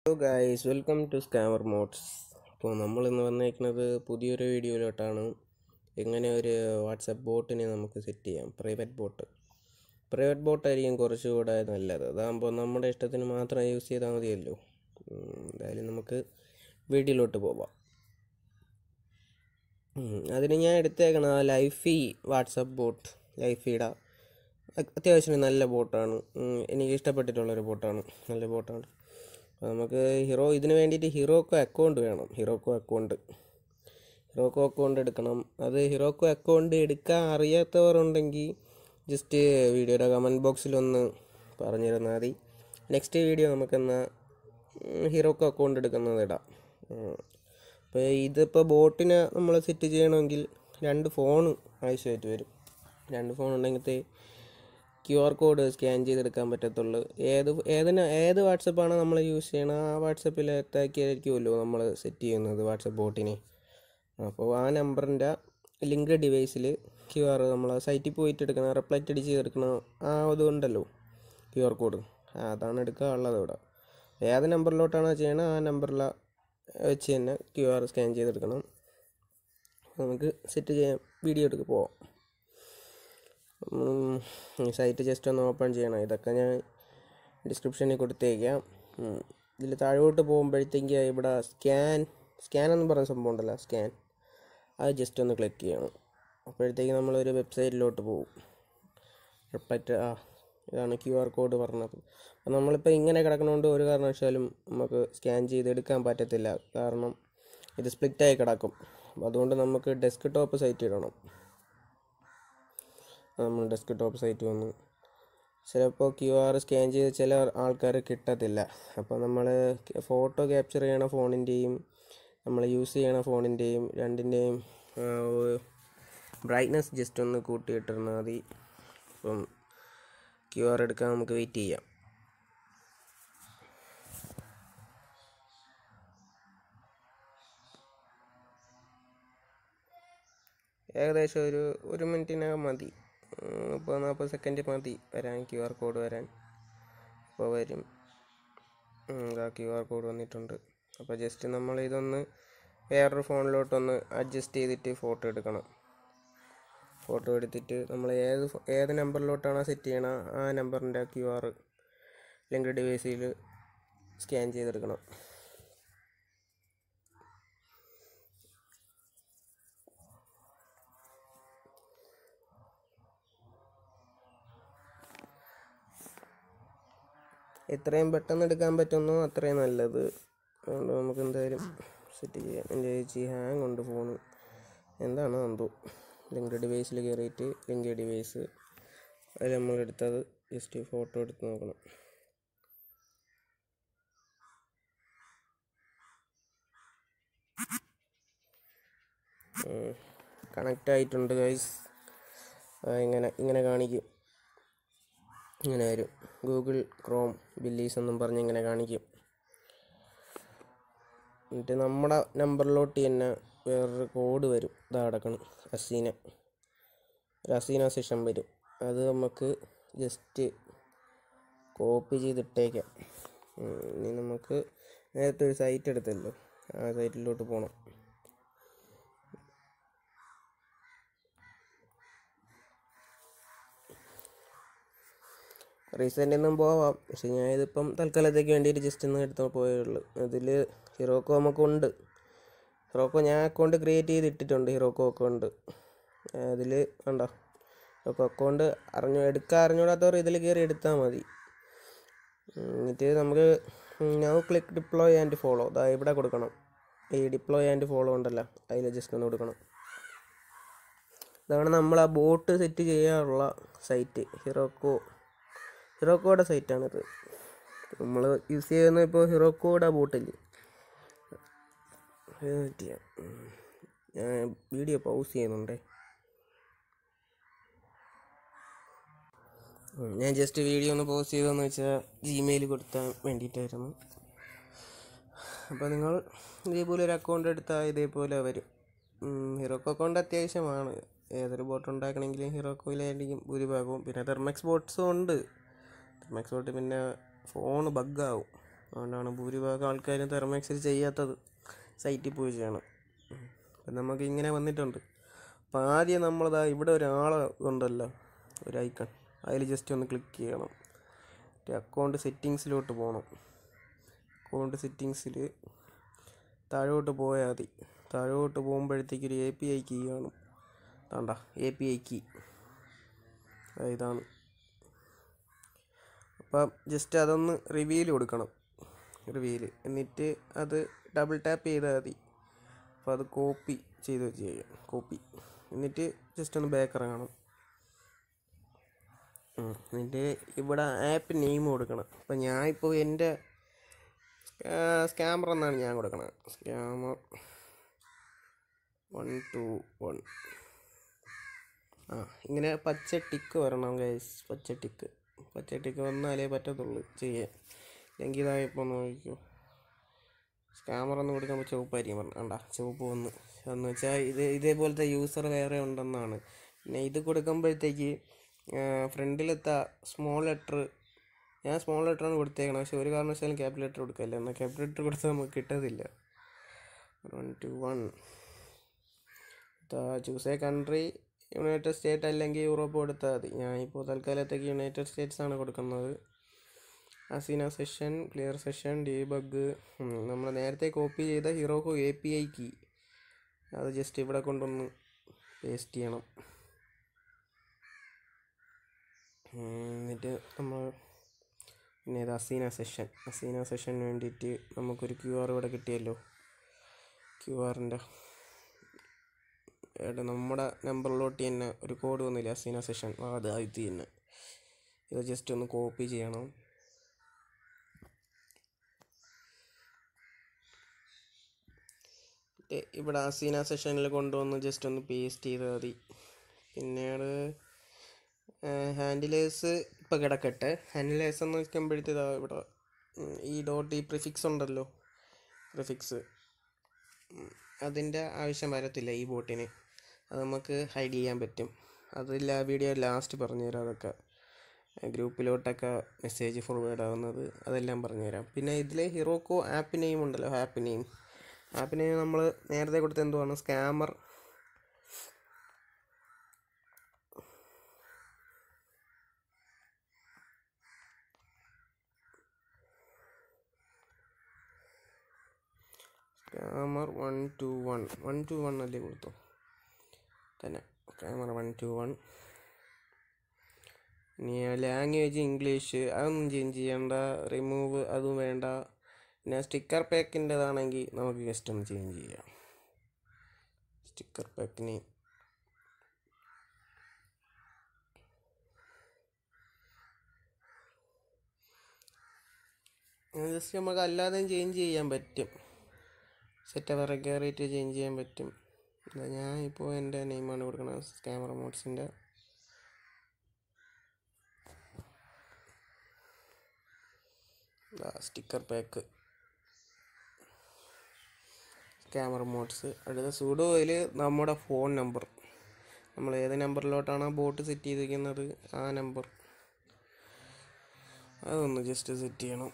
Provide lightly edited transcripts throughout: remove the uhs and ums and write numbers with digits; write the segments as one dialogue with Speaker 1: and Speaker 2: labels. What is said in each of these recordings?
Speaker 1: Hello guys, welcome to Scammer Mods. അപ്പോൾ നമ്മൾ ഇന്ന് വന്നിരിക്കുന്നത് പുതിയൊരു വീഡിയോയിലോട്ടാണ്. എങ്ങനെ ഒരു വാട്സപ്പ് ബോട്ടിനെ നമുക്ക് സെറ്റ് ചെയ്യാം. പ്രൈവറ്റ് ബോട്ടായിരിക്കും കുറച്ചുകൂടെ നല്ലത്. അതാകുമ്പോൾ നമ്മുടെ ഇഷ്ടത്തിന് മാത്രം യൂസ് ചെയ്താൽ മതിയല്ലോ. എന്തായാലും നമുക്ക് വീഡിയോയിലോട്ട് പോവാം. അതിന് ഞാൻ എടുത്തേക്കണം ലൈഫി വാട്സപ്പ് ബോട്ട്. ലൈഫിയുടെ അത്യാവശ്യം നല്ല ബോട്ടാണ്. എനിക്ക് ഇഷ്ടപ്പെട്ടിട്ടുള്ളൊരു ബോട്ടാണ്. നല്ല ബോട്ടാണ്. നമുക്ക് ഇതിന് വേണ്ടിയിട്ട് ഹീറോക്കോ അക്കൗണ്ട് വേണം. ഹീറോക്കോ അക്കൗണ്ട് എടുക്കണം. അത് ഹീറോക്കോ അക്കൗണ്ട് എടുക്കാൻ അറിയാത്തവരുണ്ടെങ്കിൽ ജസ്റ്റ് വീഡിയോയുടെ കമൻറ്റ് ബോക്സിലൊന്ന് പറഞ്ഞിരുന്നാൽ മതി. നെക്സ്റ്റ് വീഡിയോ നമുക്കെന്നാൽ ഹീറോക്കോ അക്കൗണ്ട് എടുക്കുന്നത് ഇടാം. അപ്പോൾ ഇതിപ്പോൾ ബോട്ടിനെ നമ്മൾ സെറ്റ് ചെയ്യണമെങ്കിൽ 2 ഫോൺ ആവശ്യമായിട്ട് വരും. 2 ഫോൺ ഉണ്ടെങ്കിലത്തെ QR കോഡ് സ്കാൻ ചെയ്തെടുക്കാൻ പറ്റത്തുള്ളൂ. ഏത് വാട്സപ്പാണ് നമ്മൾ യൂസ് ചെയ്യണം ആ വാട്സപ്പിൽ എത്താക്കിയായിരിക്കുമല്ലോ നമ്മൾ സെറ്റ് ചെയ്യുന്നത് വാട്സപ്പ് ബോട്ടിനെ. അപ്പോൾ ആ നമ്പറിൻ്റെ ലിങ്ക് ഡിവൈസിൽ QR നമ്മൾ സൈറ്റിൽ പോയിട്ട് എടുക്കണം, റിഫ്ലക്റ്റ് അടിച്ച് എടുക്കണം. ആ അതുകൊണ്ടല്ലോ QR കോഡ് അതാണ് എടുക്കാനുള്ളത്. ഇവിടെ ഏത് നമ്പറിലോട്ടാണ് ചെയ്യണം ആ നമ്പറിൽ വെച്ച് തന്നെ QR സ്കാൻ ചെയ്തെടുക്കണം. നമുക്ക് സെറ്റ് ചെയ്യാം. വീഡിയോ എടുക്ക് പോവാം. സൈറ്റ് ജസ്റ്റ് ഒന്ന് ഓപ്പൺ ചെയ്യണം. ഇതൊക്കെ ഞാൻ ഡിസ്ക്രിപ്ഷനിൽ കൊടുത്തേക്കാം. ഇതിൽ താഴോട്ട് പോകുമ്പോഴത്തേക്ക് ഇവിടെ സ്കാൻ എന്ന് പറയുന്ന സംഭവം ഉണ്ടല്ലോ, സ്കാൻ, അത് ജസ്റ്റ് ഒന്ന് ക്ലിക്ക് ചെയ്യണം. അപ്പോഴത്തേക്ക് നമ്മളൊരു വെബ്സൈറ്റിലോട്ട് പോകും. ഇതാണ് QR കോഡ് പറഞ്ഞത്. അപ്പോൾ നമ്മളിപ്പോൾ ഇങ്ങനെ കിടക്കണോണ്ട് ഒരു കാരണവശാലും നമുക്ക് സ്കാൻ ചെയ്തെടുക്കാൻ പറ്റത്തില്ല. കാരണം ഇത് സ്പ്ലിറ്റായി കിടക്കും. അതുകൊണ്ട് നമുക്ക് ഡെസ്ക്ടോപ്പ് സൈറ്റ് ഇടണം. നമ്മൾ ഡെസ്ക്ടോപ്പ് സൈറ്റ് വന്നു. ചിലപ്പോൾ QR സ്കാൻ ചെയ്ത് ചില ആൾക്കാർ കിട്ടത്തില്ല. അപ്പോൾ നമ്മൾ ഫോട്ടോ ക്യാപ്ചർ ചെയ്യണ ഫോണിൻ്റെയും നമ്മൾ യൂസ് ചെയ്യണ ഫോണിൻ്റെയും രണ്ടിൻ്റെയും ബ്രൈറ്റ്നസ് ജസ്റ്റ് ഒന്ന് കൂട്ടിയിട്ടിരുന്നാൽ മതി. അപ്പം QR എടുക്കാൻ നമുക്ക് വെയിറ്റ് ചെയ്യാം. ഏകദേശം ഒരു മിനിറ്റിനകം മതി. 30-40 സെക്കൻഡ് മതി വരാൻ, QR കോഡ് വരാൻ. അപ്പോൾ വരും. QR കോഡ് വന്നിട്ടുണ്ട്. അപ്പോൾ ജസ്റ്റ് നമ്മൾ ഇതൊന്ന് വേറൊരു ഫോണിലോട്ടൊന്ന് അഡ്ജസ്റ്റ് ചെയ്തിട്ട് ഫോട്ടോ എടുക്കണം. ഫോട്ടോ എടുത്തിട്ട് നമ്മൾ ഏത് നമ്പറിലോട്ടാണോ സെറ്റ് ചെയ്യണം ആ നമ്പറിൻ്റെ QR ലിങ്ക് ഡിവൈസിൽ സ്കാൻ ചെയ്തെടുക്കണം. എത്രയും പെട്ടെന്ന് എടുക്കാൻ പറ്റുന്നോ അത്രയും നല്ലത്. അതുകൊണ്ട് നമുക്ക് എന്തായാലും സെറ്റ് ചെയ്യാം. എൻ്റെ ചേച്ചി ഹാങ് ഉണ്ട് ഫോണ്, എന്താണോ എന്തോ. ലിങ്ക് ഡിവൈസിൽ കയറിയിട്ട് ലിങ്ക് ഡിവൈസ് അതിൽ നമ്മളെടുത്തത് ജസ്റ്റ് ഫോട്ടോ എടുത്ത് നോക്കണം. കണക്റ്റ് ആയിട്ടുണ്ട് ഗൈസ്. ഇങ്ങനെ കാണിക്കും. ഇങ്ങനെ വരും. ഗൂഗിൾ ക്രോം ബില്ലീസ് എന്നും പറഞ്ഞ് ഇങ്ങനെ കാണിക്കും. എന്നിട്ട് നമ്മുടെ നമ്പറിലോട്ട് തന്നെ വേറൊരു കോഡ് വരും. ഇതാ കിടക്കണം, അസീന സെഷൻ വരും. അത് നമുക്ക് ജസ്റ്റ് കോപ്പി ചെയ്തിട്ടേക്കാം. ഇനി നമുക്ക് നേരത്തെ ഒരു സൈറ്റ് എടുത്തല്ലോ, ആ സൈറ്റിലോട്ട് പോകണം. റീസെൻ്റ് ഒന്നും പോവാം, പക്ഷെ ഞാൻ ഇതിപ്പം തൽക്കാലത്തേക്ക് വേണ്ടിയിട്ട് ജസ്റ്റ് ഒന്ന് എടുത്ത് പോയുള്ളൂ. അതിൽ ഹീറോക്കോ നമുക്കുണ്ട്. ഹീറോക്കോ ഞാൻ അക്കൗണ്ട് ക്രിയേറ്റ് ചെയ്തിട്ടിട്ടുണ്ട്. ഹീറോക്കോ അക്കൗണ്ട് അതിൽ കണ്ടോ. ഹീറോക്കോ അക്കൗണ്ട് അറിഞ്ഞൂടാത്തവർ ഇതിൽ കയറി എടുത്താൽ മതി. എന്നിട്ട് നമുക്ക് now click deploy and follow. ഇവിടെ കൊടുക്കണം. ഈ ഡിപ്ലോയ് ആൻഡ് ഫോളോ ഉണ്ടല്ലോ, അതിൽ ജസ്റ്റ് ഒന്ന് കൊടുക്കണം. ഇതാണ് നമ്മൾ ആ ബോട്ട് സെറ്റ് ചെയ്യാനുള്ള സൈറ്റ്. ഹീറോക്കോയുടെ സൈറ്റാണിത്. നമ്മൾ യൂസ് ചെയ്യുന്ന ഇപ്പോൾ ഹീറോക്കോയുടെ ബോട്ടില്ലേ. ഞാൻ വീഡിയോ പൗസ് ചെയ്യുന്നുണ്ടേ. ഞാൻ ജസ്റ്റ് വീഡിയോ ഒന്ന് പോസ്റ്റ് ചെയ്തതെന്ന് വെച്ചാൽ Gmail കൊടുത്താൻ വേണ്ടിയിട്ടായിരുന്നു. അപ്പോൾ നിങ്ങൾ ഇതേപോലെ ഒരു അക്കൗണ്ട് എടുത്താൽ ഇതേപോലെ വരും. ഹീറോക്കോ അക്കൗണ്ട് അത്യാവശ്യമാണ്. ഏതൊരു ബോട്ട് ഉണ്ടാക്കണമെങ്കിലും ഹീറോക്കോയിലായിരിക്കും ഭൂരിഭാഗവും. പിന്നെ തെർമെക്സ് ബോട്ട്സും ഉണ്ട്. തെർമെക്സ് ബോട്ട് പിന്നെ ഫോൺ ബഗ്ഗാവും. അതുകൊണ്ടാണ് ഭൂരിഭാഗം ആൾക്കാരും തെർമോക്സിൽ ചെയ്യാത്തത്, സൈറ്റിൽ പോയി ചെയ്യണം. അപ്പം നമുക്ക് ഇങ്ങനെ വന്നിട്ടുണ്ട്. അപ്പോൾ ആദ്യം നമ്മളിതാ ഇവിടെ ഒരാൾ ഉണ്ടല്ലോ, ഒരു ഐക്കൺ, അതിൽ ജസ്റ്റ് ഒന്ന് ക്ലിക്ക് ചെയ്യണം. അക്കൗണ്ട് സെറ്റിങ്സിലോട്ട് പോകണം. അക്കൗണ്ട് സെറ്റിങ്സിൽ താഴോട്ട് പോയാൽ മതി. താഴോട്ട് പോകുമ്പോഴത്തേക്ക് ഒരു API കീ കാണും. വേണ്ട, API കീ ഇതാണ്. അപ്പം ജസ്റ്റ് അതൊന്ന് റിവീൽ കൊടുക്കണം. എന്നിട്ട് അത് ഡബിൾ ടാപ്പ് ചെയ്താൽ മതി. അപ്പോൾ അത് കോപ്പി ചെയ്ത് ചെയ്യാം. കോപ്പി എന്നിട്ട് ജസ്റ്റ് ഒന്ന് ബാക്ക് ഇറങ്ങണം. എന്നിട്ട് ഇവിടെ ആപ്പ് നെയിം കൊടുക്കണം. അപ്പം ഞാനിപ്പോൾ എൻ്റെ സ്കാമർ എന്നാണ് ഞാൻ കൊടുക്കണം. സ്കാമർ 121. ഇങ്ങനെ പച്ച ടിക്ക് വരണം ഗൈസ്. പച്ച ടിക്ക് വന്നാലേ പറ്റത്തുള്ളൂ ചെയ്യാൻ. അല്ലെങ്കിൽ ഇതായപ്പോൾ നോക്കിക്കോ, സ്കാമർ എന്ന് കൊടുക്കുമ്പോൾ ചുവപ്പായിരിക്കും പറഞ്ഞു. വേണ്ട, ചുവപ്പ് വന്ന് എന്ന് വെച്ചാൽ ഇതേപോലത്തെ യൂസർ വേറെ ഉണ്ടെന്നാണ്. പിന്നെ ഇത് കൊടുക്കുമ്പോഴത്തേക്ക് ഫ്രണ്ടിലത്തെ സ്മോൾ ലെറ്റർ, ഞാൻ സ്മോൾ ലെറ്ററാണ് കൊടുത്തേക്കണം. പക്ഷെ ഒരു കാരണവശാലും ക്യാപിറ്റൽ ലെറ്റർ കൊടുക്കില്ല. എന്നാൽ ക്യാപിറ്റൽ ലെറ്റർ കൊടുത്താൽ നമുക്ക് കിട്ടത്തില്ല. 121. Choose a country, united state അല്ലെങ്കിൽ യൂറോപ്പ് കൊടുത്താൽ മതി. ഞാനിപ്പോൾ തൽക്കാലത്തേക്ക് യുണൈറ്റഡ് സ്റ്റേറ്റ്സ് ആണ് കൊടുക്കുന്നത്. അസീന സെഷൻ, ക്ലിയർ സെഷൻ, ഡീബഗ്. നമ്മൾ നേരത്തെ കോപ്പി ചെയ്ത ഹിറോക്കോ API കീ അത് ജസ്റ്റ് ഇവിടെ കൊണ്ടൊന്ന് പേസ്റ്റ് ചെയ്യണം. എന്നിട്ട് നമ്മൾ പിന്നെ ഇത് അസീന സെഷന് വേണ്ടിയിട്ട് നമുക്കൊരു QR ഇവിടെ കിട്ടിയല്ലോ. QRൻ്റെ നമ്മുടെ നമ്പറിലോട്ട് തന്നെ ഒരു കോഡ് വന്നില്ല, അസീന സെഷൻ. അത് ആദ്യത്തെ തന്നെ. ഇത് ജസ്റ്റ് ഒന്ന് കോപ്പി ചെയ്യണം. ഇവിടെ അസീന സെഷനിൽ കൊണ്ടുവന്ന് ജസ്റ്റ് ഒന്ന് പേസ്റ്റ് ചെയ്താൽ മതി. പിന്നീട് ഹാൻഡിലേഴ്സ് ഇപ്പോൾ കിടക്കട്ടെ. ഹാൻഡിലേഴ്സ് എന്ന് വയ്ക്കുമ്പോഴത്തേതാ ഇവിടെ ഈ ഡോട്ട് പ്രിഫിക്സ് ഉണ്ടല്ലോ, പ്രിഫിക്സ് അതിൻ്റെ ആവശ്യം വരത്തില്ല ഈ ബോട്ടിന്. അത് നമുക്ക് ഹൈഡ് ചെയ്യാൻ പറ്റും. അതില്ല, വീഡിയോ ലാസ്റ്റ് പറഞ്ഞുതരാം. അതൊക്കെ ഗ്രൂപ്പിലോട്ടൊക്കെ മെസ്സേജ് ഫോർവേഡ് ആവുന്നത് അതെല്ലാം പറഞ്ഞുതരാം. പിന്നെ ഇതിൽ ഹിറോക്കോ ആപ്പ് നെയിം ഉണ്ടല്ലോ, ആപ്പ് നെയിം നമ്മൾ നേരത്തെ കൊടുത്ത എന്തുവാണ്, സ്കാമർ. സ്കാമർ 121 അല്ലേ കൊടുത്തു തന്നെ. സ്കാമർ 121. ഇനി ലാംഗ്വേജ് ഇംഗ്ലീഷ്, അതൊന്നും ചേഞ്ച് ചെയ്യണ്ട. റിമൂവ് അതും വേണ്ട. പിന്നെ സ്റ്റിക്കർ പാക്കിൻ്റെതാണെങ്കിൽ നമുക്ക് ജസ്റ്റ് ഒന്ന് ചേഞ്ച് ചെയ്യാം. സ്റ്റിക്കർ പാക്കിന് ജസ്റ്റ് നമുക്ക് അല്ലാതെയും ചേഞ്ച് ചെയ്യാൻ പറ്റും. സെറ്റപ്പ് കയറിയിട്ട് ചേഞ്ച് ചെയ്യാൻ പറ്റും. ഞാൻ ഇപ്പോൾ എൻ്റെ നെയിമാണ് കൊടുക്കുന്നത്, സ്കാമർ മോഡ്സിൻ്റെ. Sticker pack, scammer mods. അടുത്ത സുഡോയിൽ നമ്മുടെ ഫോൺ നമ്പർ, നമ്മൾ ഏത് നമ്പറിലോട്ടാണോ ബോട്ട് സെറ്റ് ചെയ്തിരിക്കുന്നത് ആ നമ്പർ അതൊന്ന് ജസ്റ്റ് സെറ്റ് ചെയ്യണം.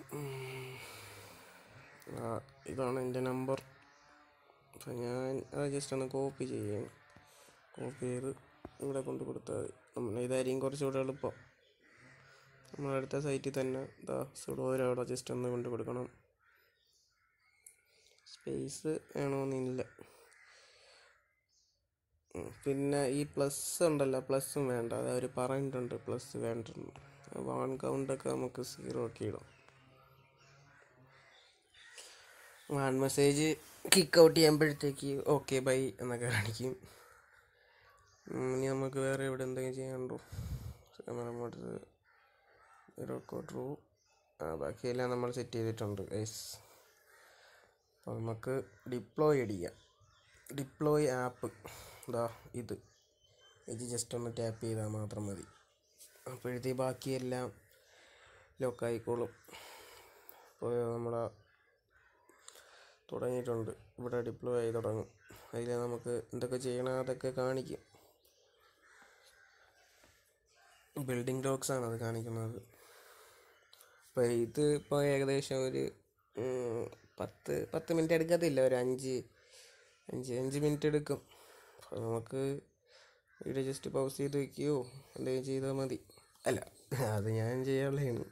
Speaker 1: ഇതാണ് എൻ്റെ നമ്പർ. അപ്പം ഞാൻ അത് ജസ്റ്റ് ഒന്ന് കോപ്പി ചെയ്യണം. കോപ്പി ചെയ്ത് ഇവിടെ കൊണ്ട് കൊടുത്താൽ മതി. ഇതായിരിക്കും കുറച്ചുകൂടെ എളുപ്പം. നമ്മളടുത്ത സൈറ്റിൽ തന്നെ സുഡോയിലവിടെ ജസ്റ്റ് ഒന്ന് കൊണ്ട് കൊടുക്കണം. സ്പേസ് വേണമെന്നില്ല. പിന്നെ ഈ പ്ലസ് ഉണ്ടല്ലോ, പ്ലസ്സും വേണ്ട. അത് അവർ പറഞ്ഞിട്ടുണ്ട് പ്ലസ് വേണ്ടിട്ടുണ്ട്. 1 കൗണ്ടൊക്കെ നമുക്ക് 0 ഒക്കെ ഇടാം. 1 മെസ്സേജ് കിക്ക് ഔട്ട് ചെയ്യുമ്പോഴത്തേക്ക് ഓക്കെ ബൈ എന്നൊക്കെ കാണിക്കും. ഇനി നമുക്ക് വേറെ ഇവിടെ എന്തെങ്കിലും ചെയ്യാനുണ്ടോ? ട്രൂ. ബാക്കിയെല്ലാം നമ്മൾ സെറ്റ് ചെയ്തിട്ടുണ്ട് ഗൈസ്. അപ്പോൾ നമുക്ക് ഡിപ്ലോയ് അടിക്കാം. ഡിപ്ലോയ് ആപ്പ് ഇത് ജസ്റ്റ് ഒന്ന് ടാപ്പ് ചെയ്താൽ മാത്രം മതി. അപ്പോഴത്തേക്ക് ബാക്കിയെല്ലാം ലോക്കായിക്കോളും. അപ്പോൾ നമ്മൾ തുടങ്ങിയിട്ടുണ്ട്. ഇവിടെ ഡിപ്ലോയ് ആയി തുടങ്ങും. അതിൽ നമുക്ക് എന്തൊക്കെ ചെയ്യണം അതൊക്കെ കാണിക്കും. ബിൽഡിംഗ് ബ്ലോക്സാണ് അത് കാണിക്കുന്നത്. അപ്പോൾ ഇത് ഇപ്പോൾ ഏകദേശം ഒരു 10 മിനിറ്റ് എടുക്കത്തില്ല, ഒരു 5 മിനിറ്റ് എടുക്കും. അപ്പോൾ നമുക്ക് വീഡിയോ ജസ്റ്റ് പൗസ് ചെയ്ത് വയ്ക്കുകയോ എന്തെങ്കിലും ചെയ്താൽ മതി. അല്ല, അത് ഞാൻ ചെയ്യാനുള്ളതാണ്.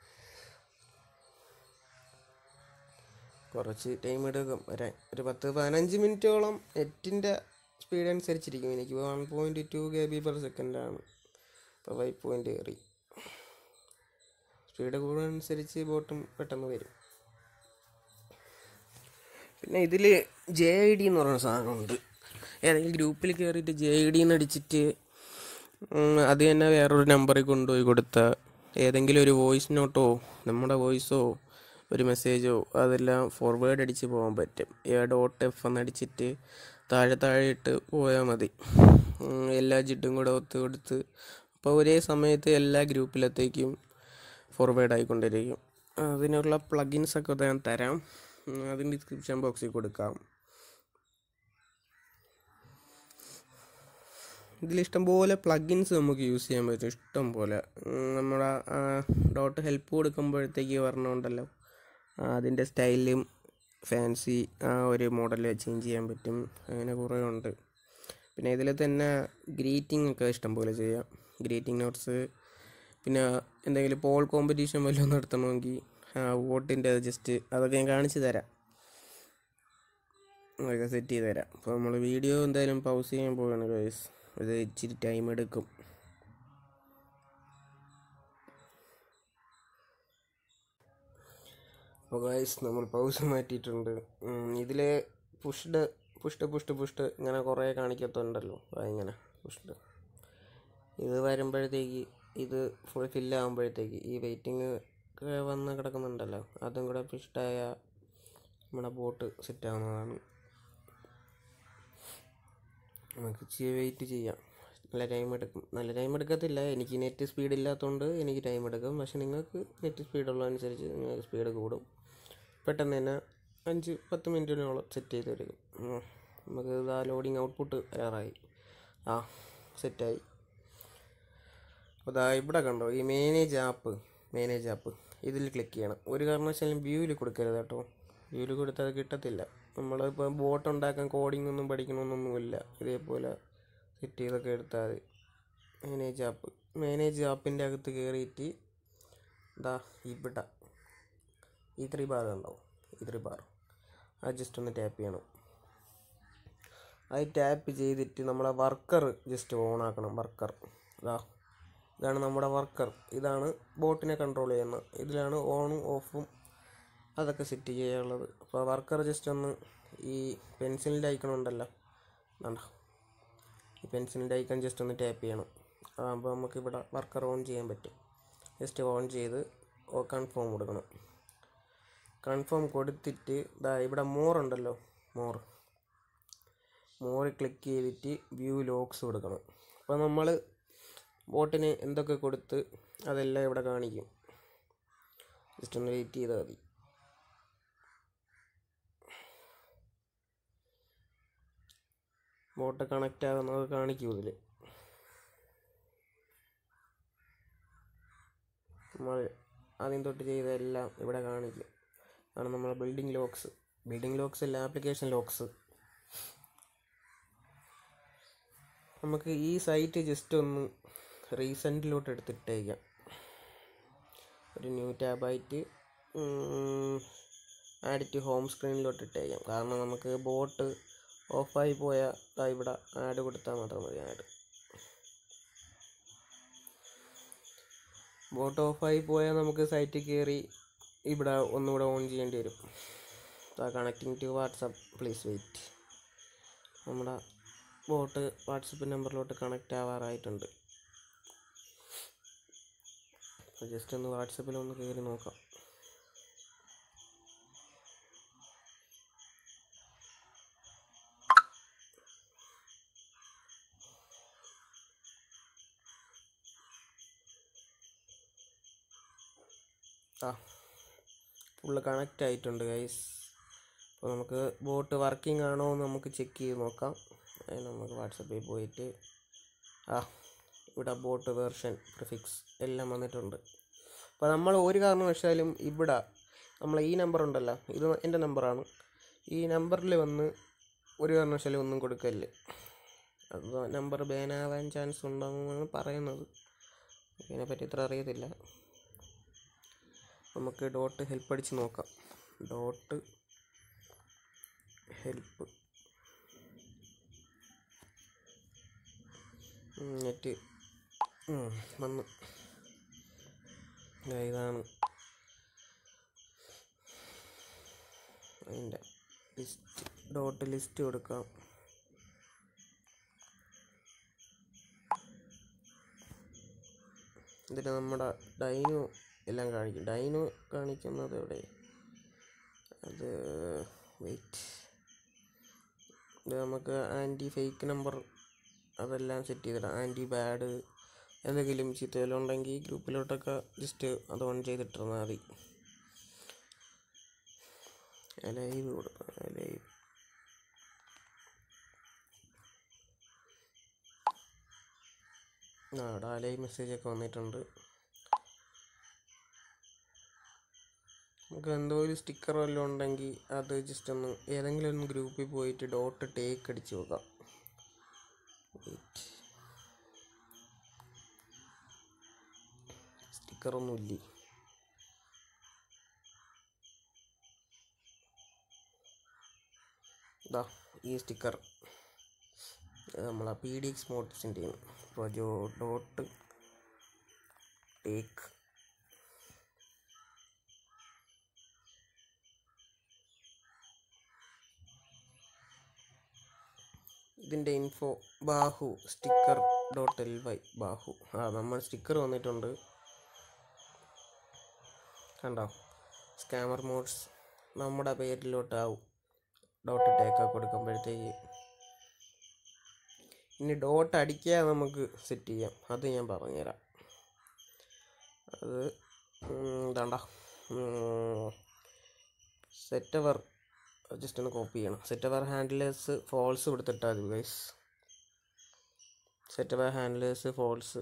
Speaker 1: കുറച്ച് ടൈം എടുക്കും വരാൻ. ഒരു 10-15 മിനിറ്റോളം നെറ്റിൻ്റെ സ്പീഡ് അനുസരിച്ചിരിക്കും. എനിക്ക് 1.2 KB/s ആണ്. ഇപ്പോൾ 5 കയറി. സ്പീഡ് കൂടുന്നതനുസരിച്ച് ബോട്ടും പെട്ടെന്ന് വരും. പിന്നെ ഇതിൽ JID എന്ന് പറയുന്ന സാധനമുണ്ട്. ഏതെങ്കിലും ഗ്രൂപ്പിൽ കയറിയിട്ട് JID എന്ന് അടിച്ചിട്ട് അത് തന്നെ വേറൊരു നമ്പറിൽ കൊണ്ടുപോയി കൊടുത്താൽ ഏതെങ്കിലും ഒരു വോയിസ് നോട്ടോ നമ്മുടെ വോയിസോ ഒരു മെസ്സേജോ അതെല്ലാം ഫോർവേഡ് അടിച്ച് പോകാൻ പറ്റും. .f എന്നടിച്ചിട്ട് താഴെ ഇട്ട് പോയാൽ മതി. എല്ലാ ജിഡും കൂടെ കൊടുത്ത് അപ്പോൾ ഒരേ സമയത്ത് എല്ലാ ഗ്രൂപ്പിലത്തേക്കും ഫോർവേഡ് ആയിക്കൊണ്ടിരിക്കും. അതിനുള്ള പ്ലഗിൻസൊക്കെ ഞാൻ തരാം, അതിന് ഡിസ്ക്രിപ്ഷൻ ബോക്സിൽ കൊടുക്കാം. ഇതിലിഷ്ടംപോലെ പ്ലഗിൻസ് നമുക്ക് യൂസ് ചെയ്യാൻ പറ്റും, ഇഷ്ടം പോലെ. നമ്മുടെ .help കൊടുക്കുമ്പോഴത്തേക്ക് പറഞ്ഞുകൊണ്ടല്ലോ, അതിൻ്റെ സ്റ്റൈലും ഫാൻസി ഒരു മോഡൽ ചേഞ്ച് ചെയ്യാൻ പറ്റും. അങ്ങനെ കുറേ ഉണ്ട്. പിന്നെ ഇതിൽ തന്നെ ഗ്രീറ്റിംഗ് ഒക്കെ ഇഷ്ടംപോലെ ചെയ്യാം. ഗ്രീറ്റിംഗ് നോട്ട്സ്, പിന്നെ എന്തെങ്കിലും പോൾ കോമ്പറ്റീഷൻ വല്ലതും നടത്തണമെങ്കിൽ വോട്ടിൻ്റെ ജസ്റ്റ് അതൊക്കെ ഞാൻ കാണിച്ചു തരാം, അതൊക്കെ സെറ്റ് ചെയ്ത് തരാം. അപ്പോൾ നമ്മൾ വീഡിയോ എന്തായാലും പൗസ് ചെയ്യാൻ പോവുകയാണ് ഗൈസ്. ഇത് ഇച്ചിരി ടൈം എടുക്കും. അപ്പോൾ ഗൈസ് നമ്മൾ പൗസ് മാറ്റിയിട്ടുണ്ട്. ഇതിൽ പുഷ്ട് ഇങ്ങനെ കുറേ കാണിക്കത്തുണ്ടല്ലോ, ഇങ്ങനെ പുഷ്ട്. ഇത് വരുമ്പോഴത്തേക്ക് ഇത് ഫുൾ ഫില്ലാകുമ്പോഴത്തേക്ക് ഈ വെയിറ്റിംഗ് വന്ന് കിടക്കുന്നുണ്ടല്ലോ, അതും കൂടെ പുഷ്ടായ നമ്മുടെ ബോട്ട് സെറ്റാവുന്നതാണ്. നമുക്ക് ഇച്ചിരി വെയിറ്റ് ചെയ്യാം. നല്ല ടൈം എടുക്കത്തില്ല. എനിക്ക് നെറ്റ് സ്പീഡ് ഇല്ലാത്തതുകൊണ്ട് എനിക്ക് ടൈം എടുക്കും. പക്ഷെ നിങ്ങൾക്ക് നെറ്റ് സ്പീഡുള്ളതനുസരിച്ച് നിങ്ങൾക്ക് സ്പീഡ് കൂടും. പെട്ടെന്ന് തന്നെ 5-10 മിനിറ്റിനോളം സെറ്റ് ചെയ്ത് എടുക്കും. നമുക്ക് ഇതാ ലോഡിങ് ഔട്ട്പുട്ട് വരാറായി. സെറ്റായി. അപ്പോൾ ഇതാ ഇവിടെ കണ്ടോ, ഈ മാനേജ് ആപ്പ് ഇതിൽ ക്ലിക്ക് ചെയ്യണം. ഒരു കാരണവശാലും വ്യൂവിൽ കൊടുക്കരുത് കേട്ടോ. വ്യൂവിൽ കൊടുത്താൽ അത് കിട്ടത്തില്ല. നമ്മളിപ്പോൾ ബോട്ട് ഉണ്ടാക്കാൻ കോഡിംഗ് ഒന്നും പഠിക്കണമെന്നൊന്നുമില്ല. ഇതേപോലെ സെറ്റ് ചെയ്തൊക്കെ എടുത്താൽ മതി. മാനേജ് ആപ്പിൻ്റെ അകത്ത് കയറിയിട്ട് ഇതാ ഇവിടെ ഈ 3 ബാർ ഉണ്ടാവും. ഈ 3 ബാർ അത് ജസ്റ്റ് ഒന്ന് ടാപ്പ് ചെയ്യണം. അത് ടാപ്പ് ചെയ്തിട്ട് നമ്മളെ വർക്കർ ജസ്റ്റ് ഓൺ ആക്കണം. ഇതാണ് നമ്മുടെ വർക്കർ. ഇതാണ് ബോട്ടിനെ കൺട്രോൾ ചെയ്യുന്നത്. ഇതിലാണ് ഓണും ഓഫും അതൊക്കെ സെറ്റ് ചെയ്യാനുള്ളത്. അപ്പോൾ വർക്കർ ജസ്റ്റ് ഒന്ന് ഈ പെൻസിലിൻ്റെ ഐക്കൺ ഉണ്ടല്ലോ, വേണ്ട, ഈ പെൻസിലിൻ്റെ ഐക്കൺ ജസ്റ്റ് ഒന്ന് ടാപ്പ് ചെയ്യണം. അപ്പോൾ നമുക്ക് ഇവിടെ വർക്കർ ഓൺ ചെയ്യാൻ പറ്റും. ജസ്റ്റ് ഓൺ ചെയ്ത് കൺഫേം കൊടുക്കണം. കൺഫേം കൊടുത്തിട്ട് ഇവിടെ ഉണ്ടല്ലോ, മോറിൽ ക്ലിക്ക് ചെയ്തിട്ട് വ്യൂ ലോക്സ് കൊടുക്കണം. അപ്പോൾ നമ്മൾ ബോട്ടിന് എന്തൊക്കെ കൊടുത്ത് അതെല്ലാം ഇവിടെ കാണിക്കും. ജസ്റ്റ് ഒന്ന് വെയിറ്റ് ചെയ്താൽ മതി. ബോട്ട് കണക്റ്റ് ആകുന്നത് കാണിക്കും. ഇതിൽ നമ്മൾ ആദ്യം തൊട്ട് ചെയ്തതെല്ലാം ഇവിടെ കാണിക്കും. ആണ് നമ്മളെ ബിൽഡിംഗ് ലോക്സ് അല്ല, ആപ്ലിക്കേഷൻ ലോക്സ്. നമുക്ക് ഈ സൈറ്റ് ജസ്റ്റ് ഒന്ന് റീസെൻറ്റിലോട്ട് എടുത്തിട്ടേക്കാം. ഒരു ന്യൂ ടാബായിട്ട് ആഡ് ടു ഹോം സ്ക്രീനിലോട്ട് ഇട്ടേക്കാം. കാരണം നമുക്ക് ബോട്ട് ഓഫായി പോയാൽ ഇവിടെ ആഡ് കൊടുത്താൽ മാത്രം മതി. ബോട്ട് ഓഫായി പോയാൽ നമുക്ക് സൈറ്റിൽ കയറി ഇവിടെ ഒന്നുകൂടെ ഓൺ ചെയ്യേണ്ടി വരും. Connecting to WhatsApp, please wait. നമ്മുടെ ബോട്ട് വാട്സപ്പ് നമ്പറിലോട്ട് കണക്റ്റ് ആവാറായിട്ടുണ്ട്. ജസ്റ്റ് ഒന്ന് വാട്സപ്പിലൊന്ന് കയറി നോക്കാം. ഫുള്ള് കണക്റ്റ് ആയിട്ടുണ്ട് ഗൈസ്. അപ്പോൾ നമുക്ക് ബോട്ട് വർക്കിംഗ് ആണോ എന്ന് നമുക്ക് ചെക്ക് ചെയ്ത് നോക്കാം. അതിന് നമുക്ക് വാട്സപ്പിൽ പോയിട്ട് ഇവിടെ ബോട്ട് വേർഷൻ പ്രിഫിക്സ് എല്ലാം വന്നിട്ടുണ്ട്. അപ്പോൾ നമ്മൾ ഒരു കാരണവശാലും ഇവിടെ നമ്മളെ ഈ നമ്പർ ഉണ്ടല്ലോ, ഇത് എൻ്റെ നമ്പറാണ്. ഈ നമ്പറിൽ വന്ന് ഒരു കാരണവശാലും ഒന്നും കൊടുക്കല്ലേ. അത് നമ്പർ ബാനാവാൻ ചാൻസ് ഉണ്ടാകുമെന്നാണ് പറയുന്നത്. ഇതിനെപ്പറ്റി ഇത്ര അറിയത്തില്ല. നമുക്ക് ഡോട്ട് ഹെൽപ്പ് അടിച്ച് നോക്കാം. ഡോട്ട് ഹെൽപ്പ് നെറ്റ് വന്നു. ഇതാണ് അതിൻ്റെ ലിസ്റ്റ്. ഡോട്ട് ലിസ്റ്റ് കൊടുക്കാം. ഇതിൽ നമ്മുടെ ഡൈനോ എല്ലാം കാണിക്കും. ഡൈനോ കാണിക്കുന്നത് എവിടെ? അത് വെയിറ്റ്, ഇത് നമുക്ക് ആൻറ്റി ഫേക്ക് നമ്പർ അതെല്ലാം സെറ്റ് ചെയ്തിടാം. ആൻറ്റി ബാഡ് എന്തെങ്കിലും ചീത്തയെല്ലാം ഉണ്ടെങ്കിൽ ഗ്രൂപ്പിലോട്ടൊക്കെ ജസ്റ്റ് അത് ഓൺ ചെയ്തിട്ടിരുന്നാൽ മതി. ലൈവ് കൊടുക്കാം. ലൈവ് ലൈവ് മെസ്സേജൊക്കെ വന്നിട്ടുണ്ട്. നമുക്ക് എന്തോ ഒരു സ്റ്റിക്കർ വല്ലതും ഉണ്ടെങ്കിൽ അത് ജസ്റ്റ് ഒന്ന് ഏതെങ്കിലും ഒന്ന് ഗ്രൂപ്പിൽ പോയിട്ട് ഡോട്ട് ടേക്ക് അടിച്ച് നോക്കാം. സ്റ്റിക്കറൊന്നും ഇല്ലേ? ഇതാ ഈ സ്റ്റിക്കർ നമ്മളെ PDX മോട്ടിവ്സിൻ്റെ പ്രൊജോ ഡോട്ട് ടേക്ക്. ഇതിൻ്റെ ഇൻഫോ ബാഹു സ്റ്റിക്കർ .ly ബാഹു. നമ്മൾ സ്റ്റിക്കർ വന്നിട്ടുണ്ട്, കണ്ടോ? സ്കാമർ മോഡ്സ് നമ്മുടെ പേരിലോട്ടാവും ഡോട്ട് ടേക്ക് കൊടുക്കുമ്പോഴത്തേക്ക്. ഇനി ഡോട്ട് അടിക്കാതെ നമുക്ക് സെറ്റ് ചെയ്യാം, അത് ഞാൻ പറഞ്ഞുതരാം. അത് ഇതാണ്ട സെറ്റവർ ജസ്റ്റ് ഒന്ന് കോപ്പി ചെയ്യണം. സെറ്റവർ ഹാൻഡിലേഴ്സ് ഫോൾസ് കൊടുത്തിട്ടാൽ മതി ഗൈസ്. സെറ്റവർ ഹാൻഡിലേഴ്സ് ഫോൾസ്.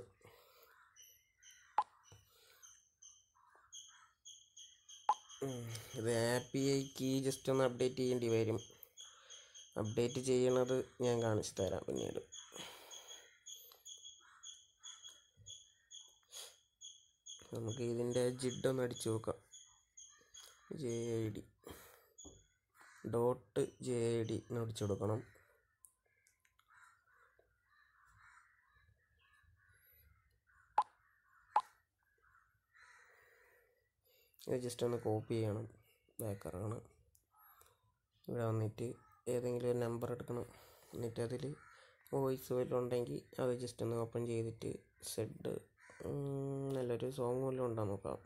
Speaker 1: ഇത് API കീ ജസ്റ്റ് ഒന്ന് അപ്ഡേറ്റ് ചെയ്യേണ്ടി വരും. അപ്ഡേറ്റ് ചെയ്യണത് ഞാൻ കാണിച്ചു തരാം പിന്നീട്. നമുക്ക് ഇതിൻ്റെ ജിഡ് ഒന്ന് അടിച്ചു നോക്കാം. JID ഡോട്ട് JID എന്ന് അടിച്ചു കൊടുക്കണം. ഇത് ജസ്റ്റ് ഒന്ന് കോപ്പി ചെയ്യണം. ബാക്കറാണ്. ഇവിടെ വന്നിട്ട് ഏതെങ്കിലും ഒരു നമ്പർ എടുക്കണം. എന്നിട്ട് അതിൽ വോയിസ് വല്ലതും ഉണ്ടെങ്കിൽ അത് ജസ്റ്റ് ഒന്ന് ഓപ്പൺ ചെയ്തിട്ട് സെഡ് നല്ലൊരു സോങ് വല്ലതും ഉണ്ടോ നോക്കാം.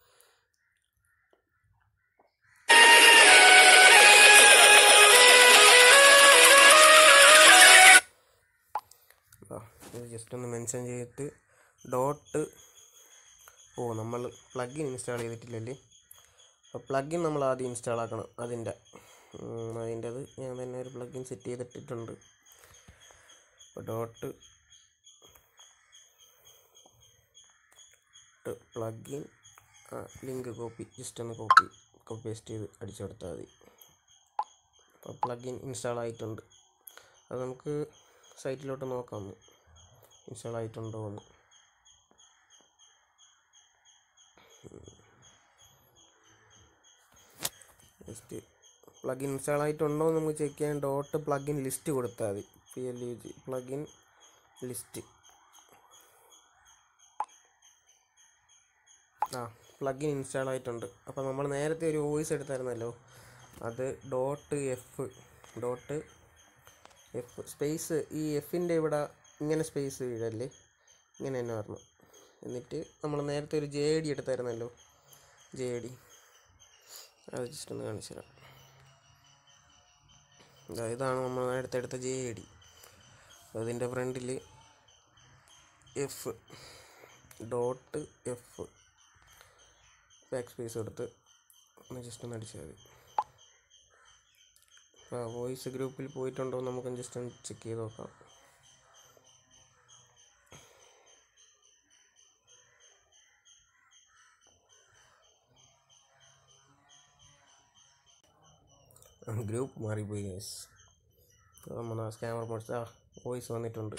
Speaker 1: ഇത് ജസ്റ്റ് ഒന്ന് മെൻഷൻ ചെയ്തിട്ട് ഡോട്ട് നമ്മൾ പ്ലഗിൻ ഇൻസ്റ്റാൾ ചെയ്തിട്ടില്ലല്ലേ. അപ്പോൾ പ്ലഗിൻ നമ്മൾ ആദ്യം ഇൻസ്റ്റാൾ ആക്കണം. അതിൻ്റെത് ഞാൻ തന്നെ ഒരു പ്ലഗിൻ സെറ്റ് ചെയ്തിട്ടിട്ടുണ്ട്. അപ്പോൾ dot plugin link copy just ഒന്ന് കോപ്പി പേസ്റ്റ് ചെയ്ത് അടിച്ചു കൊടുത്താൽ മതി. അപ്പോൾ പ്ലഗിൻ ഇൻസ്റ്റാൾ ആയിട്ടുണ്ട്. അത് നമുക്ക് സൈറ്റിലോട്ട് നോക്കാം ഇൻസ്റ്റാൾ ആയിട്ടുണ്ടോ എന്ന്. ജസ്റ്റ് പ്ലഗിൻ ഇൻസ്റ്റാൾ ആയിട്ടുണ്ടോ എന്ന് നമുക്ക് ചെക്ക് ചെയ്യാൻ ഡോട്ട് പ്ലഗിൻ ലിസ്റ്റ് കൊടുത്താൽ മതി. PLUG plugin list. Plugin install ആയിട്ടുണ്ട്. അപ്പോൾ നമ്മൾ നേരത്തെ ഒരു വോയിസ് എടുത്തായിരുന്നല്ലോ, അത് ഡോട്ട് എഫ് സ്പേസ് ഈ എഫിൻ്റെ ഇവിടെ ഇങ്ങനെ സ്പേസ് വീഴല്ലേ, ഇങ്ങനെ തന്നെ വരണം. എന്നിട്ട് നമ്മൾ നേരത്തെ ഒരു JID എടുത്തായിരുന്നല്ലോ, JID അത് ജസ്റ്റ് ഒന്ന് കാണിച്ചു തരാം. ഇതാണ് നമ്മൾ നേരത്തെ എടുത്ത JID. അതിൻ്റെ ഫ്രണ്ടിൽ F dot F back space എടുത്ത് ഒന്ന് ജസ്റ്റ് ഒന്ന് അടിച്ചാൽ മതി. വോയിസ് ഗ്രൂപ്പിൽ പോയിട്ടുണ്ടോ എന്ന് നമുക്ക് ജസ്റ്റ് ഒന്ന് ചെക്ക് ചെയ്ത് നോക്കാം. ഗ്രൂപ്പ് മാറിപ്പോയി ഗൈസ്. നമ്മുടെ സ്കാമർ മോഡ്സ് വോയിസ് വന്നിട്ടുണ്ട്.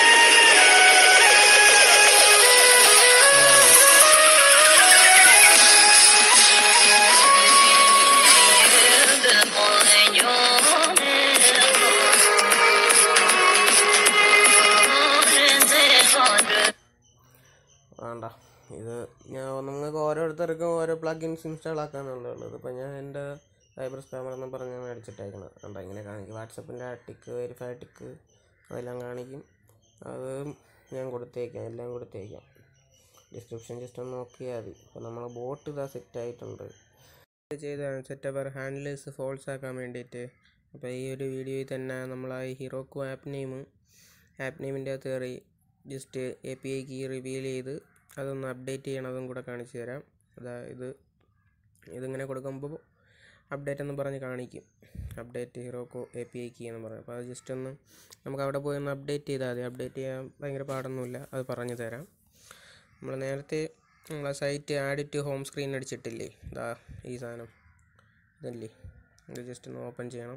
Speaker 1: വേണ്ട, ഇത് നിങ്ങൾക്ക് ഓരോരുത്തർക്കും ഓരോ പ്ലഗിൻസ് ഇൻസ്റ്റാൾ ആക്കാനുള്ളത്. ഇപ്പോൾ ഞാൻ എൻ്റെ സൈബർ സ്പാമർ എന്ന് പറഞ്ഞ് മേടിച്ചിട്ടേക്കണം. കണ്ടോ ഇങ്ങനെ കാണിക്കും. വാട്സപ്പിൻ്റെ ടിക്ക്, വെരിഫൈ ടിക്ക് അതെല്ലാം കാണിക്കും. അത് ഞാൻ കൊടുത്തേക്കാം, എല്ലാം കൊടുത്തേക്കാം. ഡിസ്ക്രിപ്ഷൻ ജസ്റ്റ് ഒന്ന് നോക്കിയാൽ മതി. അപ്പോൾ നമ്മൾ ബോട്ട് ഇതാ സെറ്റായിട്ടുണ്ട്. ചെയ്താണ് സെറ്റപ്പ് ഹാൻഡിലേഴ്സ് ഫോൾസ് ആക്കാൻ വേണ്ടിയിട്ട്. അപ്പോൾ ഈ ഒരു വീഡിയോയിൽ തന്നെ നമ്മൾ ആ ഹിറോക്കു ആപ്പ് നെയിമിൻ്റെ അകത്ത് കയറി ജസ്റ്റ് API കീ റിവീൽ ചെയ്ത് അതൊന്ന് അപ്ഡേറ്റ് ചെയ്യണതും കൂടെ കാണിച്ചു തരാം. അതായത് ഇതിങ്ങനെ കൊടുക്കുമ്പോൾ അപ്ഡേറ്റ് എന്ന് പറഞ്ഞ് കാണിക്കും. അപ്ഡേറ്റ് ഹിറോക്കു API കീ എന്ന് പറയും. അപ്പോൾ അത് ജസ്റ്റ് ഒന്ന് നമുക്ക് അവിടെ പോയി ഒന്ന് അപ്ഡേറ്റ് ചെയ്താൽ മതി. അപ്ഡേറ്റ് ചെയ്യാൻ ഭയങ്കര പാടൊന്നുമില്ല, അത് പറഞ്ഞു തരാം. നമ്മൾ നേരത്തെ നമ്മളെ site add to home screen അടിച്ചിട്ടില്ലേ, ഇതാ ഈ സാധനം ഇതല്ലേ, ഇത് ജസ്റ്റ് ഒന്ന് ഓപ്പൺ ചെയ്യണം.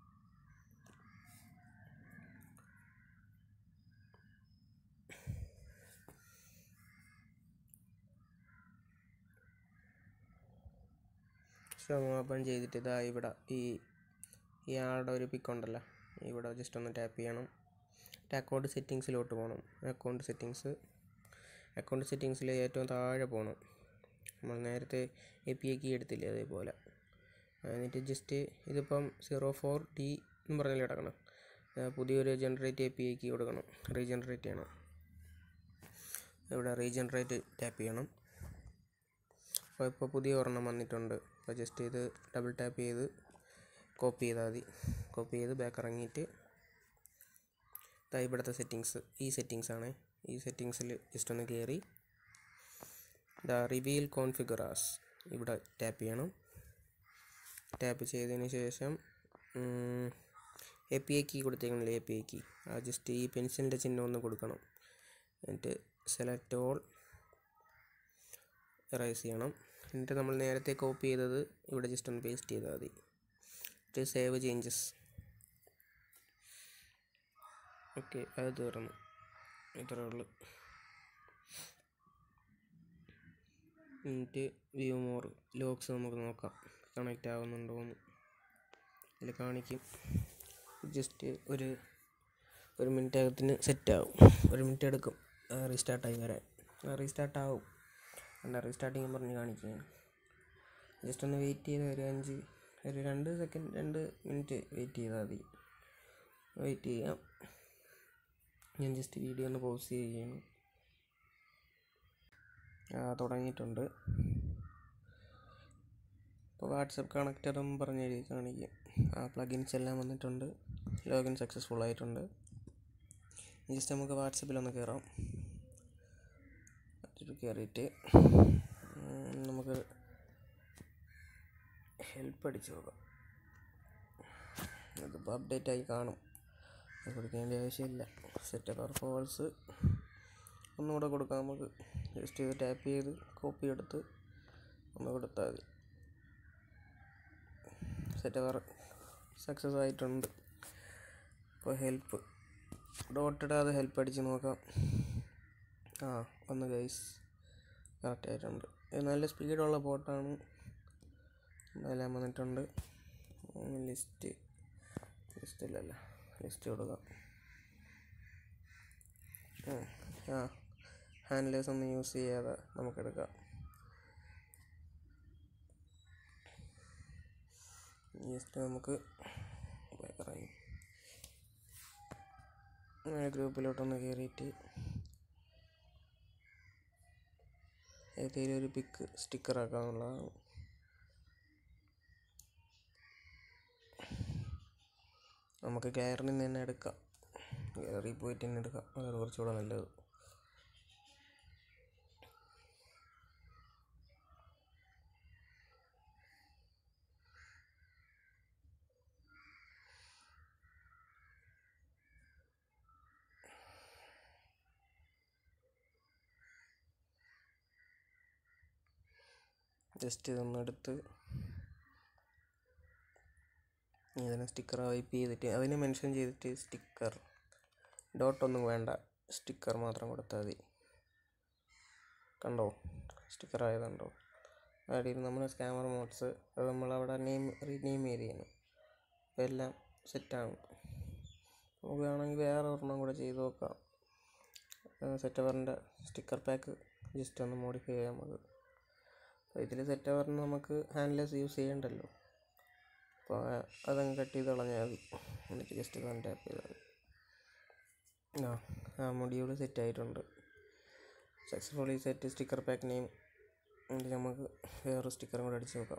Speaker 1: ഓപ്പൺ ചെയ്തിട്ട് ഇതാ ഇവിടെ ഈ ആളുടെ ഒരു പിക്ക് ഉണ്ടല്ലോ, ഇവിടെ ജസ്റ്റ് ഒന്ന് ടാപ്പ് ചെയ്യണം. അക്കൗണ്ട് സെറ്റിങ്സിലോട്ട് പോകണം. അക്കൗണ്ട് സെറ്റിങ്സിൽ ഏറ്റവും താഴെ പോകണം. നമ്മൾ നേരത്തെ API കീ എടുത്തില്ലേ, അതേപോലെ. എന്നിട്ട് ജസ്റ്റ് ഇതിപ്പം 04D എന്ന് പറഞ്ഞാൽ കിടക്കണം. പുതിയൊരു ജനറേറ്റ് API കീ കൊടുക്കണം, റീജനറേറ്റ് ചെയ്യണം. ഇവിടെ റീജനറേറ്റ് ടാപ്പ് ചെയ്യണം. അപ്പോൾ ഇപ്പോൾ പുതിയ ഒരെണ്ണം വന്നിട്ടുണ്ട്. അപ്പോൾ ജസ്റ്റ് ഇത് ഡബിൾ ടാപ്പ് ചെയ്ത് കോപ്പി ചെയ്താൽ മതി. കോപ്പി ചെയ്ത് ബാക്ക് ഇറങ്ങിയിട്ട് ഇവിടുത്തെ സെറ്റിങ്സ്, ഈ സെറ്റിങ്സാണ്. ഈ സെറ്റിങ്സിൽ ജസ്റ്റ് ഒന്ന് കയറി റിവീൽ കോൺഫിഗറാസ് ഇവിടെ ടാപ്പ് ചെയ്യണം. ടാപ്പ് ചെയ്തതിന് ശേഷം API കീ കൊടുത്തേക്കണില്ലേ, API കീ ആ ജസ്റ്റ് ഈ പെൻസിലിൻ്റെ ചിഹ്നം ഒന്ന് കൊടുക്കണം. എന്നിട്ട് സെലക്ട് ഓൾ എറേസ് ചെയ്യണം. എന്നിട്ട് നമ്മൾ നേരത്തെ കോപ്പി ചെയ്തത് ഇവിടെ ജസ്റ്റ് ഒന്ന് പേസ്റ്റ് ചെയ്താൽ മതി. എന്നിട്ട് സേവ് ചേഞ്ചസ്. ഓക്കെ, അത് തീർന്നു. ഇത്രേ ഉള്ളൂ. എന്നിട്ട് വ്യൂ മോർ ലോഗ്സ് നമുക്ക് നോക്കാം, കണക്റ്റ് ആവുന്നുണ്ടോയെന്ന്. ഇതിൽ കാണിക്കും. ജസ്റ്റ് ഒരു മിനിറ്റ് അകത്തിന് സെറ്റാവും. 1 മിനിറ്റ് എടുക്കും റീസ്റ്റാർട്ടായി വരാൻ. റീസ്റ്റാർട്ടാവും. എന്താ റീസ്റ്റാർട്ടിങ് പറഞ്ഞ് കാണിക്കുകയാണ്. ജസ്റ്റ് ഒന്ന് വെയിറ്റ് ചെയ്ത് ഒരു 2 സെക്കൻഡ് 2 മിനിറ്റ് വെയിറ്റ് ചെയ്താൽ മതി. വെയിറ്റ് ചെയ്യാം. ഞാൻ ജസ്റ്റ് വീഡിയോ ഒന്ന് പോസ് ചെയ്യുകയാണ്. തുടങ്ങിയിട്ടുണ്ട്. ഇപ്പോൾ വാട്സപ്പ് കണക്റ്റഡ് എന്ന് പറഞ്ഞ് എഴുതി കാണിക്കും. പ്ലഗിൻസ് എല്ലാം വന്നിട്ടുണ്ട്. ലോഗിൻ സക്സസ്ഫുൾ ആയിട്ടുണ്ട്. ജസ്റ്റ് നമുക്ക് വാട്സപ്പിലൊന്ന് കയറാം. കയറിയിട്ട് നമുക്ക് ഹെൽപ്പ് അടിച്ച് നോക്കാം. അതിപ്പോൾ അപ്ഡേറ്റ് ആയി കാണും, അത് കൊടുക്കേണ്ട ആവശ്യമില്ല. സെറ്റപ്പ് ഫോൾസ് ഒന്നുകൂടെ കൊടുക്കാം നമുക്ക്. ജസ്റ്റ് ഇത് ടാപ്പ് ചെയ്ത് കോപ്പി എടുത്ത് ഒന്ന് കൊടുത്താൽ മതി. സെറ്റപ്പ് സക്സസ് ആയിട്ടുണ്ട്. ഇപ്പോൾ ഹെൽപ്പ് ഡോട്ടിടാതെ ഹെൽപ്പ് അടിച്ച് നോക്കാം. ഒന്ന് ഗൈസ് കറക്റ്റ് ആയിട്ടുണ്ട്. ഇത് നല്ല സ്പീഡുള്ള ബോട്ടാണ്. എല്ലാം വന്നിട്ടുണ്ട്. ലിസ്റ്റ് കൊടുക്കാം. ഹാൻഡ്ലേഴ്സ് ഒന്നും യൂസ് ചെയ്യാതെ നമുക്കെടുക്കാം. ജസ്റ്റ് നമുക്ക് ഗ്രൂപ്പിലോട്ടൊന്ന് കയറിയിട്ട് ഏതെങ്കിലും ഒരു പിക്ക് സ്റ്റിക്കർ ആക്കാനുള്ളതാണ്. നമുക്ക് ഗാലറിയിൽ നിന്ന് തന്നെ എടുക്കാം. ഗാലറിയിൽ പോയിട്ട് തന്നെ എടുക്കാം, അതാണ് കുറച്ചുകൂടെ നല്ലത്. ജസ്റ്റ് ഇതൊന്നെടുത്ത് ഇതിനെ സ്റ്റിക്കർ വൈപ്പ് ചെയ്തിട്ട് അതിനെ മെൻഷൻ ചെയ്തിട്ട് സ്റ്റിക്കർ ഡോട്ടൊന്നും വേണ്ട, സ്റ്റിക്കർ മാത്രം കൊടുത്താൽ മതി. കണ്ടോ സ്റ്റിക്കർ ആയതുണ്ടോ? അതായത് നമ്മുടെ സ്കാമർ മോഡ്സ് അത് നമ്മളവിടെ റീനെയിം ചെയ്തിരിക്കുന്നു. അപ്പോൾ എല്ലാം സെറ്റാണ്. നമുക്ക് വേണമെങ്കിൽ വേറെ ഒരെണ്ണം കൂടെ ചെയ്ത് നോക്കാം. സെറ്റവറിൻ്റെ സ്റ്റിക്കർ പാക്ക് ജസ്റ്റ് ഒന്ന് മോഡിഫൈ ചെയ്യാം നമുക്ക്. അപ്പോൾ ഇതിൽ സെറ്റവറിന് നമുക്ക് ഹാൻഡ്ലെസ് യൂസ് ചെയ്യണ്ടല്ലോ. അപ്പോൾ അതങ്ങ് കട്ട് ചെയ്ത് കളഞ്ഞാൽ മതി. എന്നിട്ട് ജസ്റ്റ് ഇതൊന്ന് ടാപ്പ് ചെയ്താൽ മതി. ആ മൊഡ്യൂൾ സെറ്റ് ആയിട്ടുണ്ട്. Successfully set sticker pack name. എന്നിട്ട് നമുക്ക് വേറെ സ്റ്റിക്കറും കൂടെ അടിച്ച് നോക്കാം.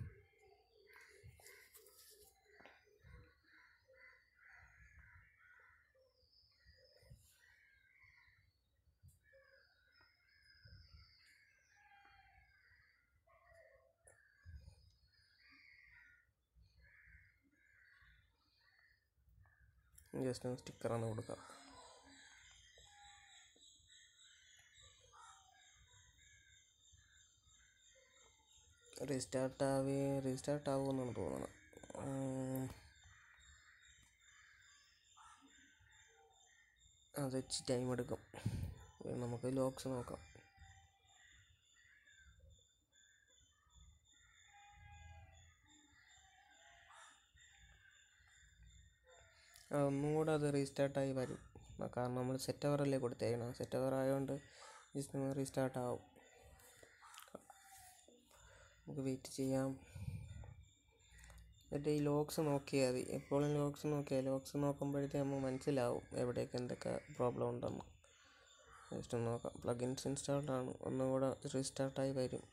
Speaker 1: ജസ്റ്റ് ഒന്ന് സ്റ്റിക്കറാണ് കൊടുക്കാം. റീസ്റ്റാർട്ട് ആവുമെന്നാണ് തോന്നുന്നത്. അത് വെച്ച് ടൈം എടുക്കും. നമുക്ക് ലോക്സ് നോക്കാം. ഒന്നും കൂടെ അത് റീസ്റ്റാർട്ടായി വരും. കാരണം നമ്മൾ സെറ്റവറല്ലേ കൊടുത്തേക്കണം. സെറ്റവർ ആയതുകൊണ്ട് ജസ്റ്റ് റീസ്റ്റാർട്ട് ആവും. നമുക്ക് വെയിറ്റ് ചെയ്യാം. എന്നിട്ട് ഈ ലോക്സ് നോക്കിയാൽ മതി. എപ്പോഴും ലോക്സ് നോക്കുമ്പോഴത്തേക്ക് നമുക്ക് മനസ്സിലാവും എവിടെയൊക്കെ എന്തൊക്കെ പ്രോബ്ലം ഉണ്ടെന്ന്. ജസ്റ്റ് ഒന്ന് നോക്കാം. പ്ലഗിൻസ് ഇൻസ്റ്റാൾഡാണ്. ഒന്നും കൂടെ റീസ്റ്റാർട്ടായി വരും.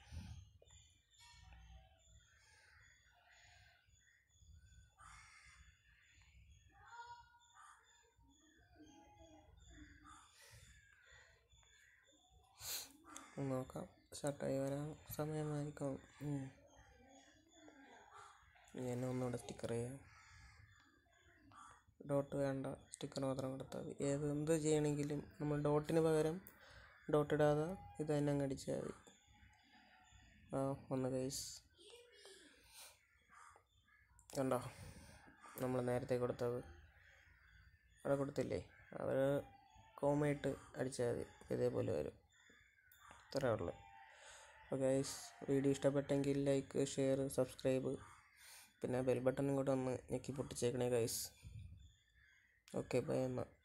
Speaker 1: നോക്കാം. സ്റ്റാർട്ടായി വരാൻ സമയമായിരിക്കും. ഞാൻ ഒന്നുകൂടെ സ്റ്റിക്കർ ചെയ്യാം. ഡോട്ട് വേണ്ട, സ്റ്റിക്കർ മാത്രം കൊടുത്താൽ മതി. എന്ത് ചെയ്യണമെങ്കിലും നമ്മൾ ഡോട്ടിന് പകരം ഡോട്ട് ഇടാതെ ഇത് തന്നെ അങ്ങ് അടിച്ചാൽ മതി. ᴑᴏᴜ കണ്ടോ, നമ്മൾ നേരത്തെ കൊടുത്തത് അവിടെ കൊടുത്തില്ലേ, അവർ കോമയിട്ട് അടിച്ചാൽ മതി. ഇതേപോലെ വരും. ഇത്രേ ഉള്ളൂ. അപ്പോൾ ഗൈസ്, വീഡിയോ ഇഷ്ടപ്പെട്ടെങ്കിൽ ലൈക്ക്, ഷെയർ, സബ്സ്ക്രൈബ്, പിന്നെ ബെൽ ബട്ടണും കൂടെ ഒന്ന് ഞെക്കി പൊട്ടിച്ചേക്കണേ ഗൈസ്. ഓക്കെ, ബൈ എന്നാൽ.